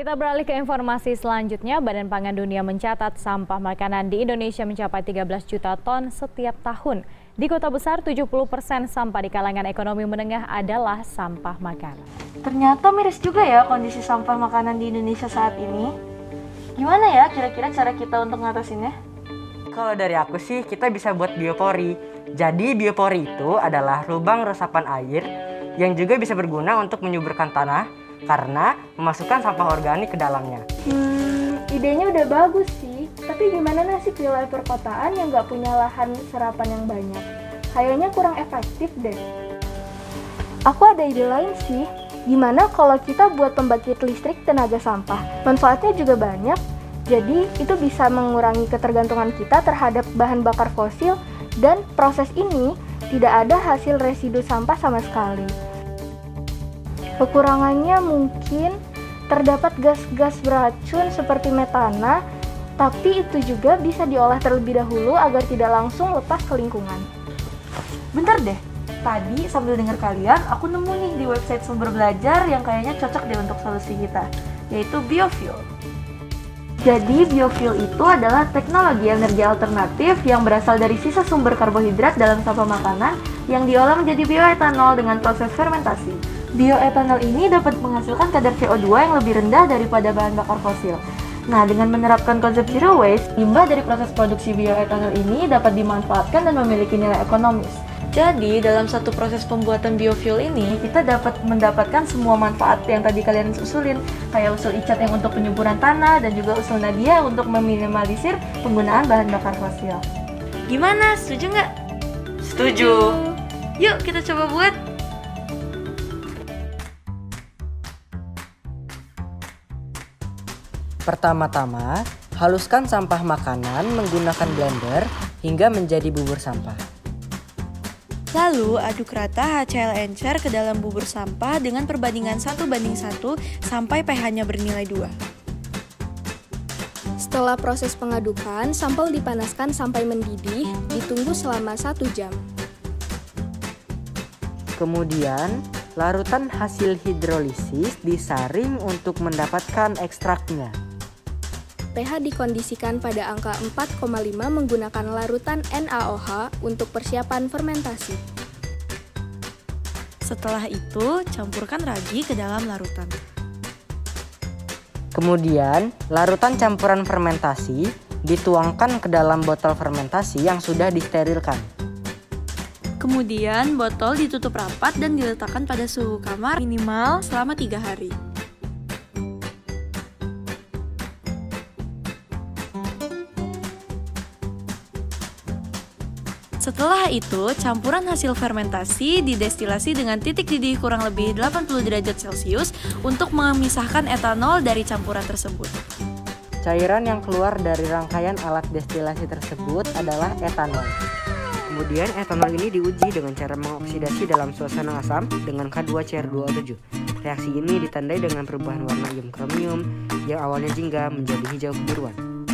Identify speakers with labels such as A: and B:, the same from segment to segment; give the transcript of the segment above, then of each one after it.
A: Kita beralih ke informasi selanjutnya. Badan Pangan Dunia mencatat sampah makanan di Indonesia mencapai 13 juta ton setiap tahun. Di kota besar, 70% sampah di kalangan ekonomi menengah adalah sampah makanan.
B: Ternyata miris juga ya kondisi sampah makanan di Indonesia saat ini. Gimana ya kira-kira cara kita untuk ngatasinnya?
C: Kalau dari aku sih, kita bisa buat biopori. Jadi biopori itu adalah lubang resapan air yang juga bisa berguna untuk menyuburkan tanah karena memasukkan sampah organik ke dalamnya.
B: Idenya udah bagus sih, tapi gimana nasib wilayah perkotaan yang nggak punya lahan serapan yang banyak? Kayaknya kurang efektif deh. Aku ada ide lain sih, gimana kalau kita buat pembangkit listrik tenaga sampah? Manfaatnya juga banyak, jadi itu bisa mengurangi ketergantungan kita terhadap bahan bakar fosil dan proses ini tidak ada hasil residu sampah sama sekali. Kekurangannya mungkin terdapat gas-gas beracun seperti metana, tapi itu juga bisa diolah terlebih dahulu agar tidak langsung lepas ke lingkungan.
D: Bentar deh, tadi sambil dengar kalian, aku nemu nih di website sumber belajar yang kayaknya cocok deh untuk solusi kita, yaitu biofuel. Jadi biofuel itu adalah teknologi energi alternatif yang berasal dari sisa sumber karbohidrat dalam sampah makanan yang diolah menjadi bioetanol dengan proses fermentasi. Bioetanol ini dapat menghasilkan kadar CO2 yang lebih rendah daripada bahan bakar fosil. Nah, dengan menerapkan konsep zero waste, limbah dari proses produksi bioetanol ini dapat dimanfaatkan dan memiliki nilai ekonomis. Jadi, dalam satu proses pembuatan biofuel ini, kita dapat mendapatkan semua manfaat yang tadi kalian usulin, kayak usul Icat yang untuk penyuburan tanah dan juga usul Nadia untuk meminimalisir penggunaan bahan bakar fosil. Gimana? Setuju nggak?
C: Setuju!
D: Yuk, kita coba buat!
C: Pertama-tama, haluskan sampah makanan menggunakan blender hingga menjadi bubur sampah.
D: Lalu, aduk rata HCl encer ke dalam bubur sampah dengan perbandingan 1:1 sampai pH-nya bernilai 2.
E: Setelah proses pengadukan, sampel dipanaskan sampai mendidih, ditunggu selama 1 jam.
C: Kemudian, larutan hasil hidrolisis disaring untuk mendapatkan ekstraknya.
E: pH dikondisikan pada angka 4,5 menggunakan larutan NaOH untuk persiapan fermentasi.
D: Setelah itu, campurkan ragi ke dalam larutan.
C: Kemudian, larutan campuran fermentasi dituangkan ke dalam botol fermentasi yang sudah disterilkan.
D: Kemudian, botol ditutup rapat dan diletakkan pada suhu kamar minimal selama 3 hari. Setelah itu, campuran hasil fermentasi didestilasi dengan titik didih kurang lebih 80 derajat Celcius untuk memisahkan etanol dari campuran tersebut.
C: Cairan yang keluar dari rangkaian alat destilasi tersebut adalah etanol. Kemudian etanol ini diuji dengan cara mengoksidasi dalam suasana asam dengan K2CR2O7. Reaksi ini ditandai dengan perubahan warna ion kromium yang awalnya jingga menjadi hijau kebiruan.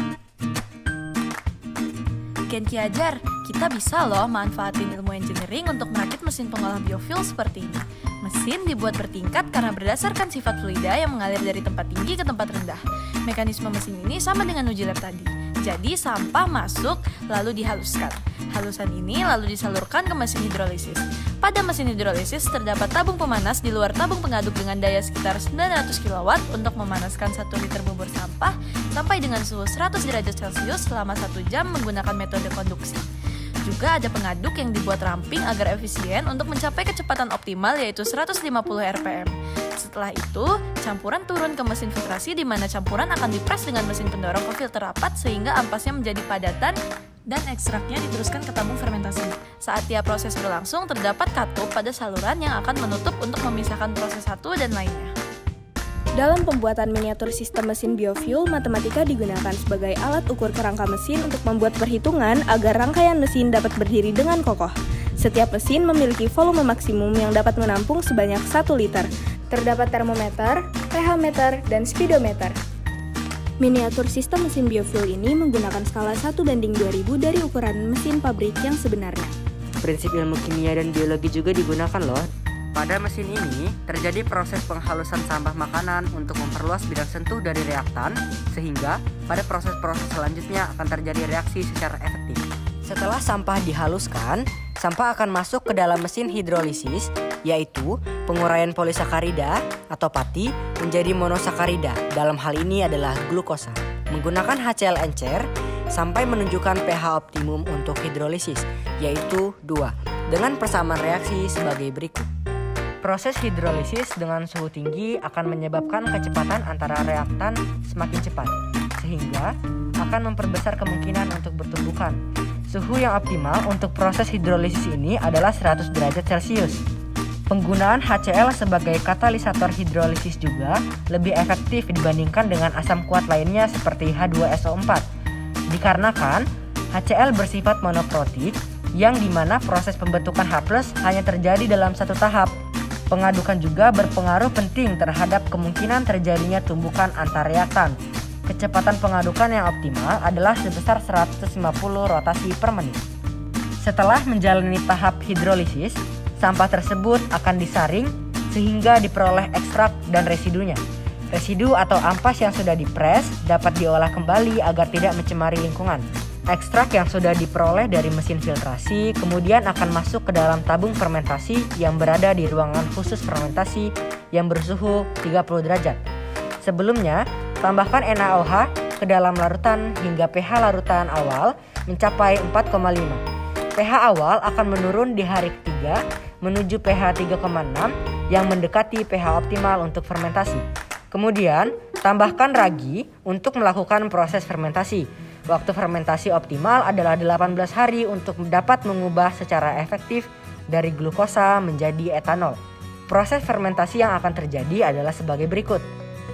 D: Ki Ajar, kita bisa loh manfaatin ilmu engineering untuk merakit mesin pengolah biofuel seperti ini. Mesin dibuat bertingkat karena berdasarkan sifat fluida yang mengalir dari tempat tinggi ke tempat rendah. Mekanisme mesin ini sama dengan uji lab tadi. Jadi sampah masuk lalu dihaluskan. Halusan ini lalu disalurkan ke mesin hidrolisis. Pada mesin hidrolisis terdapat tabung pemanas di luar tabung pengaduk dengan daya sekitar 900 kW untuk memanaskan 1 liter bubur sampah sampai dengan suhu 100 derajat Celcius selama 1 jam menggunakan metode konduksi. Juga ada pengaduk yang dibuat ramping agar efisien untuk mencapai kecepatan optimal yaitu 150 rpm. Setelah itu, campuran turun ke mesin filtrasi di mana campuran akan dipres dengan mesin pendorong ke filter rapat sehingga ampasnya menjadi padatan dan ekstraknya diteruskan ke tabung fermentasi. Saat tiap proses berlangsung, terdapat katup pada saluran yang akan menutup untuk memisahkan proses satu dan lainnya.
E: Dalam pembuatan miniatur sistem mesin biofuel, matematika digunakan sebagai alat ukur kerangka mesin untuk membuat perhitungan agar rangkaian mesin dapat berdiri dengan kokoh. Setiap mesin memiliki volume maksimum yang dapat menampung sebanyak 1 liter. Terdapat termometer, pH meter, dan speedometer. Miniatur sistem mesin biofuel ini menggunakan skala 1:2000 dari ukuran mesin pabrik yang sebenarnya.
C: Prinsip ilmu kimia dan biologi juga digunakan loh. Pada mesin ini, terjadi proses penghalusan sampah makanan untuk memperluas bidang sentuh dari reaktan, sehingga pada proses-proses selanjutnya akan terjadi reaksi secara efektif. Setelah sampah dihaluskan, sampah akan masuk ke dalam mesin hidrolisis, yaitu penguraian polisakarida atau pati menjadi monosakarida. Dalam hal ini adalah glukosa. Menggunakan HCl encer sampai menunjukkan pH optimum untuk hidrolisis, yaitu 2, dengan persamaan reaksi sebagai berikut. Proses hidrolisis dengan suhu tinggi akan menyebabkan kecepatan antara reaktan semakin cepat, sehingga akan memperbesar kemungkinan untuk bertumbukan. Suhu yang optimal untuk proses hidrolisis ini adalah 100 derajat Celcius. Penggunaan HCl sebagai katalisator hidrolisis juga lebih efektif dibandingkan dengan asam kuat lainnya seperti H2SO4. Dikarenakan HCl bersifat monoprotik, yang dimana proses pembentukan H+ hanya terjadi dalam satu tahap. Pengadukan juga berpengaruh penting terhadap kemungkinan terjadinya tumbukan antar reaktan. Kecepatan pengadukan yang optimal adalah sebesar 150 rotasi per menit. Setelah menjalani tahap hidrolisis, sampah tersebut akan disaring sehingga diperoleh ekstrak dan residunya. Residu atau ampas yang sudah dipres dapat diolah kembali agar tidak mencemari lingkungan. Ekstrak yang sudah diperoleh dari mesin filtrasi kemudian akan masuk ke dalam tabung fermentasi yang berada di ruangan khusus fermentasi yang bersuhu 30 derajat. Sebelumnya, tambahkan NaOH ke dalam larutan hingga pH larutan awal mencapai 4,5. pH awal akan menurun di hari ketiga menuju pH 3,6 yang mendekati pH optimal untuk fermentasi. Kemudian, tambahkan ragi untuk melakukan proses fermentasi. Waktu fermentasi optimal adalah 18 hari untuk dapat mengubah secara efektif dari glukosa menjadi etanol. Proses fermentasi yang akan terjadi adalah sebagai berikut.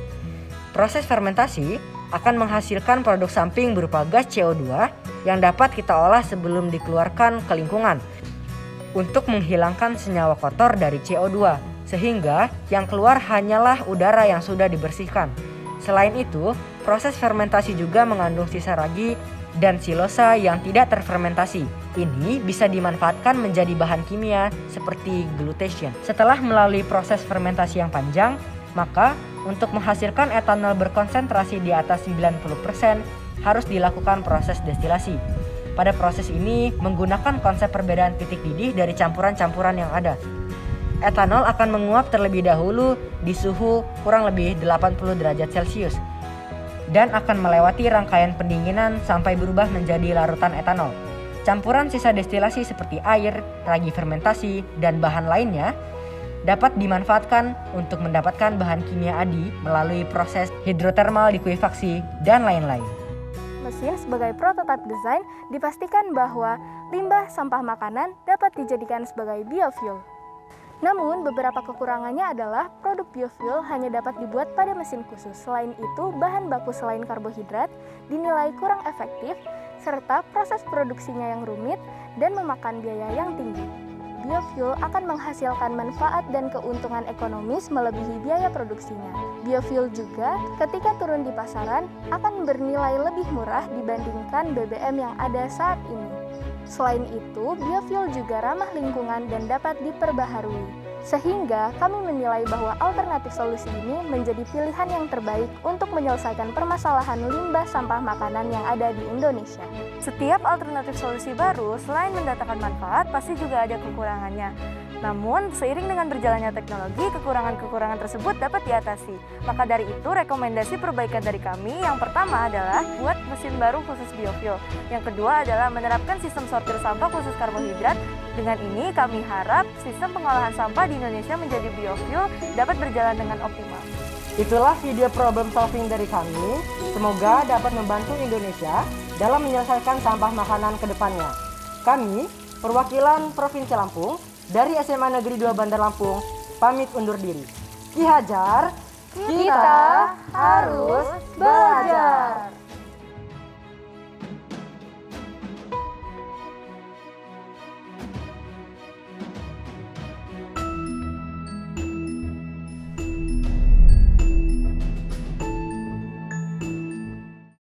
C: Proses fermentasi akan menghasilkan produk samping berupa gas CO2 yang dapat kita olah sebelum dikeluarkan ke lingkungan untuk menghilangkan senyawa kotor dari CO2, sehingga yang keluar hanyalah udara yang sudah dibersihkan. Selain itu, proses fermentasi juga mengandung sisa ragi dan silosa yang tidak terfermentasi. Ini bisa dimanfaatkan menjadi bahan kimia seperti glutation. Setelah melalui proses fermentasi yang panjang, maka untuk menghasilkan etanol berkonsentrasi di atas 90% harus dilakukan proses destilasi. Pada proses ini menggunakan konsep perbedaan titik didih dari campuran-campuran yang ada. Etanol akan menguap terlebih dahulu di suhu kurang lebih 80 derajat Celcius dan akan melewati rangkaian pendinginan sampai berubah menjadi larutan etanol. Campuran sisa destilasi seperti air, ragi fermentasi, dan bahan lainnya dapat dimanfaatkan untuk mendapatkan bahan kimia adi melalui proses hidrotermal likuifaksi dan lain-lain.
B: Mesin sebagai prototipe desain dipastikan bahwa limbah sampah makanan dapat dijadikan sebagai biofuel. Namun, beberapa kekurangannya adalah produk biofuel hanya dapat dibuat pada mesin khusus. Selain itu, bahan baku selain karbohidrat dinilai kurang efektif, serta proses produksinya yang rumit dan memakan biaya yang tinggi. Biofuel akan menghasilkan manfaat dan keuntungan ekonomis melebihi biaya produksinya. Biofuel juga, ketika turun di pasaran, akan bernilai lebih murah dibandingkan BBM yang ada saat ini. Selain itu, biofuel juga ramah lingkungan dan dapat diperbaharui. Sehingga kami menilai bahwa alternatif solusi ini menjadi pilihan yang terbaik untuk menyelesaikan permasalahan limbah sampah makanan yang ada di Indonesia.
F: Setiap alternatif solusi baru selain mendatangkan manfaat pasti juga ada kekurangannya. Namun, seiring dengan berjalannya teknologi, kekurangan-kekurangan tersebut dapat diatasi. Maka dari itu, rekomendasi perbaikan dari kami yang pertama adalah buat mesin baru khusus biofuel. Yang kedua adalah menerapkan sistem sortir sampah khusus karbohidrat. Dengan ini, kami harap sistem pengolahan sampah di Indonesia menjadi biofuel dapat berjalan dengan optimal.
C: Itulah video problem solving dari kami. Semoga dapat membantu Indonesia dalam menyelesaikan sampah makanan ke depannya. Kami, perwakilan Provinsi Lampung, dari SMA Negeri 2 Bandar Lampung, pamit undur diri. Ki Hajar,
B: Kita harus belajar.